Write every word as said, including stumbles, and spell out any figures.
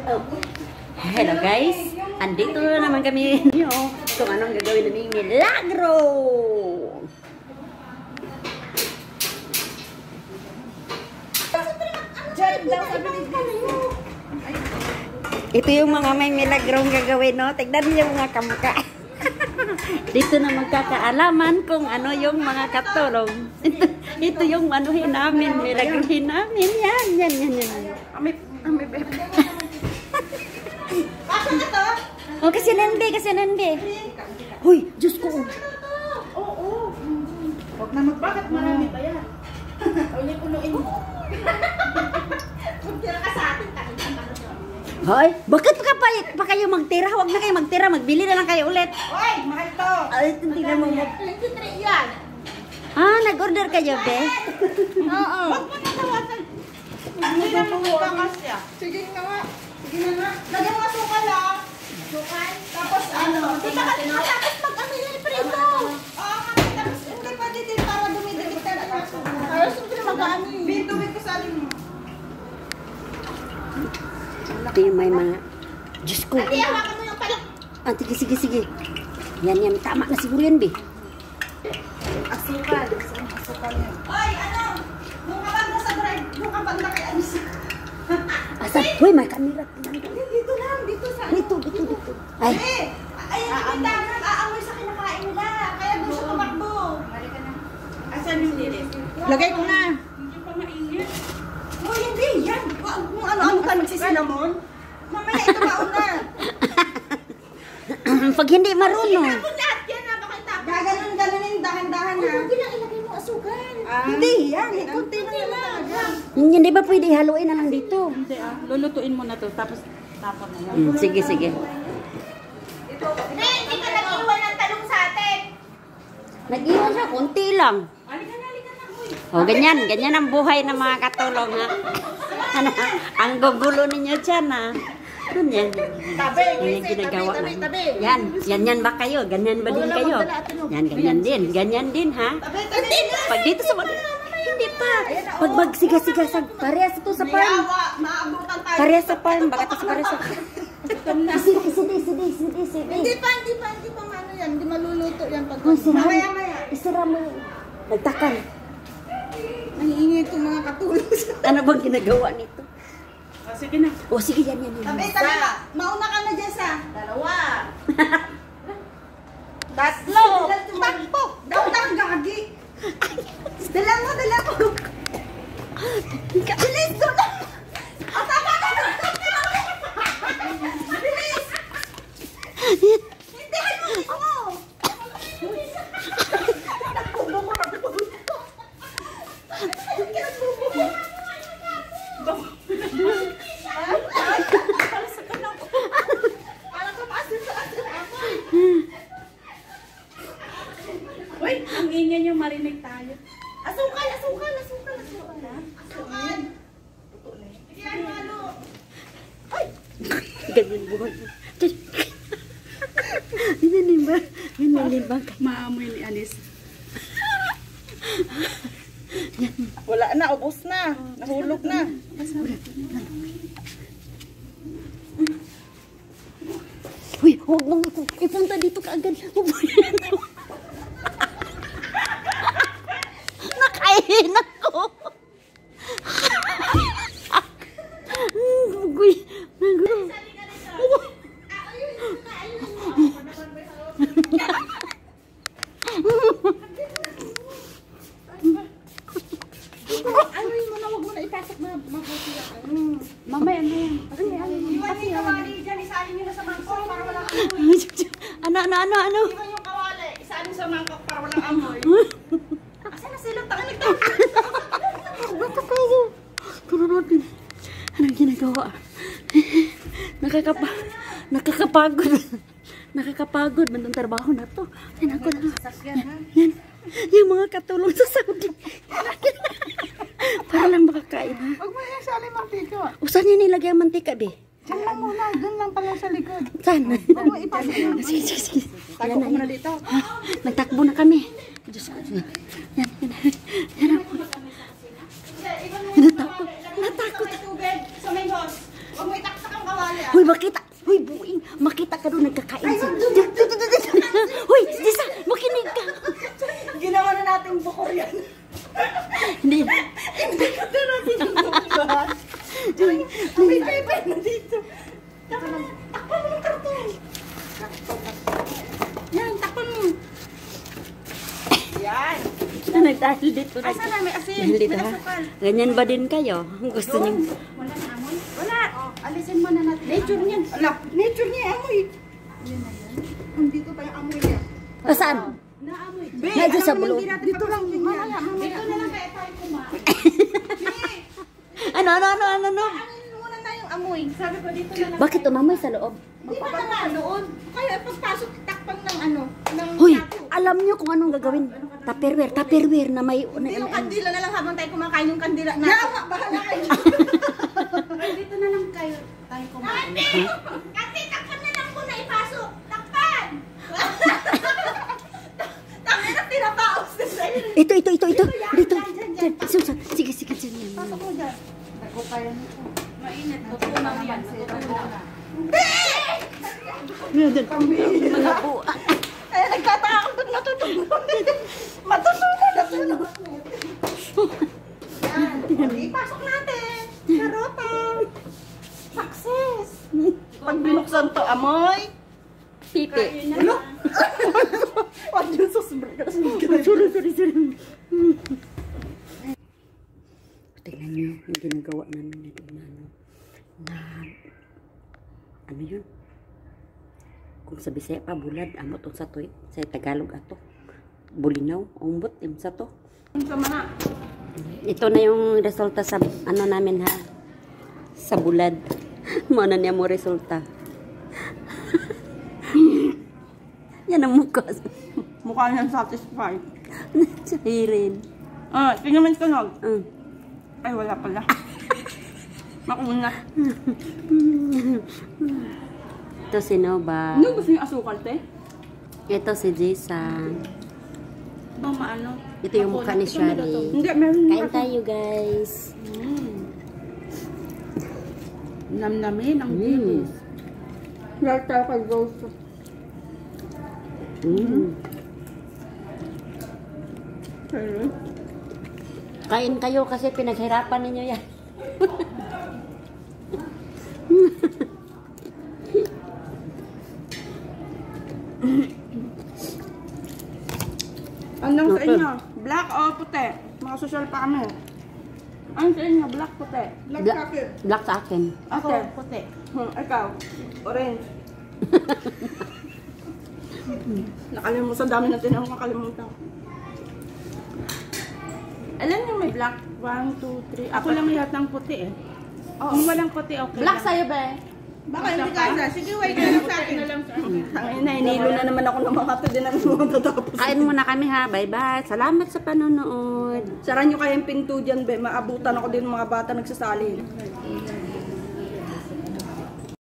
Oh. Hello guys, andito na naman kami kung anong gagawin namin milagro. Ito yung mga may milagrong gagawin, no? Tignan niyo yung mga kamukha. Dito na magkakaalaman kung ano yung mga katulong. Ito, ito yung anuhin namin, milagrohin namin. Yan, yan, yan, yan. Amay, amay, bebe. Pasok na to? Oh, kasi nandi, kasi nandi. Hoy, Diyos ko. Oo, oo. Huwag na magbakit, marami pa yan. Uli punuin mo. Magtira ka sa atin, takin ka na. Hoy, bakit pa, pa, pa kayo magtira? Huwag na kayo magtira, magbili na lang kayo ulit. Hoy, mahal to. Ay, tingnan mo mo. twenty-three yan. Ah, nag-order kayo, be? Oo. Huwag mo natawasan. Hindi na magkakasya. Sige na nga. Sige na nga. Lagyan mo sukal ah. Sukal? Tapos ano? Kita ka matapos mag-amila yung prito. Oo, kami. Tapos hindi pa din para dumidikit ka na. Para siyempre mag-amin. Bintubig ko sa alin mo. Ito yung may mga... Diyos ko. Hindi, hawakan mo yung palak. Ah, sige, sige, sige. Yan, yan. Tama na siguro yan, be. Asukal. Asukal yan. Oy, ano? Nung kapag nasa drive, nung kapag naki-anis. Asa? Hoy, may kamera. Dito lang, dito sa ano? Dito, dito, dito. Ay. Eh, ay, ang dami aamoy sa kinakain nila. Kaya doon siya tumakbo. Asan yung lilis? Lagay ko na. Hindi pa mainit. Oh, hindi. Yan. Kung ano-ano ka magsisinamon. Mamaya ito baon na. Pag hindi marunong. Tapos lahat yan na. Baka tapos. Gaganon, ganonin. Dahan-dahan na. Huwag lang ilagay mo asugan. Hindi yan. Kunti lang naman talaga. Hindi ba pwede haluin na lang dito? Hindi ah, lulutuin mo na to tapos tapon na yan. Hmm, sige, sige. Hindi, hindi ka nag-iwan ng talong sa atin. Nag-iwan siya, konti lang. Halika na, halika na. Uy. O, ganyan. Ganyan ang buhay ng mga katulong, ha? Ano, ang gugulo ninyo dyan, ha? Ganyan. Tabi, Yan yung ginagawa tabi, namin. tabi. Yan. Ganyan ba kayo? Ganyan ba din kayo? Yan, ganyan din. Ganyan din, ha? Tabi, tabi. Pag dito sa... Hindi pa. Pag magsiga-sigasag, parehas ito sa farm. Mayawa, maabutan tayo. Parehas sa farm. Baka ito sa parehas sa farm. Sige, sige, sige, sige, sige. Hindi pa, hindi pa, hindi pa ano yan. Hindi maluluto yan pag... Kung sira mo, Mamaya, maya. isira mo. Nagtakan. Nangiingay itong mga katulong sa... Ano bang ginagawa nito? Oh, sige na. O, sige, yan, yan, yan. Tabi, tabi. Mauna ka na dyan sa... Dalawa. Tatlo. Takpo. Daw-daw, gagi. Dala mo, dala mo. Bilis, doon. Ang tama na. Bilis. Hindi, haluin mo. Nagpubo mo, nagpubo. Parang kapasok sa atin ako. Uy, ang ingay niyo marinig tayo. Asukal, asukal, asukal, asukal. Asukal. Sige, ano, ano. Ay! Ganyan buhay. Ganyan ba? Ganyan ba? Maamoy ni Anis. Wala na, ubos na. Nahulog na. Uy, huwag mong ipunta dito kaagad. Huwag mo yan. Nakain ako. Uy, nagulo. Anuin mo na, huwag mo na ipasok na mabuti yan. Mamaya na yan. Kasi ano, Iwan yung kawali dyan, isalin nyo na sa mangkok para walang amoy. Ano, ano, ano, ano? Iwan yung kawali, isalin sa mangkok para walang amoy. Asa na sila? Taka nagtapos. Nakakayo. Turo natin. Anong ginagawa? Nakakapa nakakapagod. Nakakapagod. Bandang trabaho na to. Yan ako na. Yan. Yung mga katulong sa Saudi. Para lang makakain, ha? Huwag mo yung salin mantika. O, saan niya nilagay ang mantika, be? Diyan lang muna, doon lang pala sa likod. Saan? Huwag mo ipasok na. Sige, sige, sige. Tago ko muna dito. Nagtakbo na kami. Diyos ko. Yan, yan. Yan ako. Natakot. Natakot. Sa may hose. Huwag mo itaktak ang kawali. Amoy pepe na dito. Takpan mo. Takpan mo ng karton. Yan, takpan mo. Yan. Nagdahil dito. Asa na, may asin. Dahil dito May ha. asukal. Ganyan ba din kayo? Gusto niyo? Wala na amoy? Wala. Alisin mo na natin. Nature niyan. Ala, nature niya yung amoy. Dito pa yung amoy niya. O saan? Naamoy. Be, Medyo alam sa mo, bulog. hindi natin Dito lang. Mamaya, mamaya. Dito na lang kaya tayo kumain. Ano, ano, ano, ano, ano? Ano muna na yung amoy? Sabi ko dito na lang. Bakit umamoy sa loob? Di ba na nga noon? Kaya pagpasok, takpan ng ano, ng Hoy, plato. alam niyo kung anong gagawin? Tupperware, Tupperware na may... Hindi yung kandila na lang habang tayo kumakain yung kandila na. Yawa, bahala kayo. Ay, dito na lang kayo tayo kumain. Kasi takpan na lang muna ipasok. Takpan! Takpan na tinapaos na sa'yo. Ito, ito, ito, ito. Dito. Dyan. Susa. Sige, sige, dyan yan. Pasok mo dyan. Mainit. Tutunaw yan. Tutunaw. Malabo. Ay, nagtataka ako doon matutunan. Matutunan na tunog. Yan. Ipasok natin. Karota. Success. Pag binuksan to, amoy. Pipi. Ano? Wag yun susubra. Sorry, sorry, sorry. Tingnan niyo yung ginagawa namin dito na ano. Na, ano yun? Kung sa Bisaya pa, bulad, amo tong sa tuwit. Sa Tagalog ato. Bulinaw, umbot, im sa to. Ito na yung resulta sa ano namin ha. Sa bulad. Mana niya mo resulta. Yan ang mukha. Mukha niyang satisfied. Sahirin. Ah, tingnan mo yung tunog. Uh. Ay, wala pala. Mauna. Ito si Nova. Ano gusto niyo asukal, te? Ito si Jason. Ba maano? Ito yung mukha ni Shari. Hindi, meron Kain tayo guys. Namnamin ang Mm. bibis. Lahat tayo kay Ghost. Mm. Pero, Kain kayo kasi pinaghirapan ninyo yan. anong sa Okay. inyo? Black o puti? Mga social pa kami. Ano sa inyo? Black, puti? Black Bla- jacket. Black sa akin. Ako, Okay. puti. Hmm, ikaw? Orange. Nakalimutan, dami natin ang makalimutan. Alam niyo may black? One, two, three. Ako lang yata ang puti eh. Oo. Kung walang puti, okay Black lang. sa'yo ba? Baka hindi ka isa. Sige, wait ka lang sa akin. na lang sa akin. Tangin na, hinilo na naman ako ng mga ito. Di namin mga tatapos. Kain muna kami ha. Bye-bye. Salamat sa panonood. Sara nyo kayang pinto dyan, be. Maabutan ako din ng mga bata nagsasalin.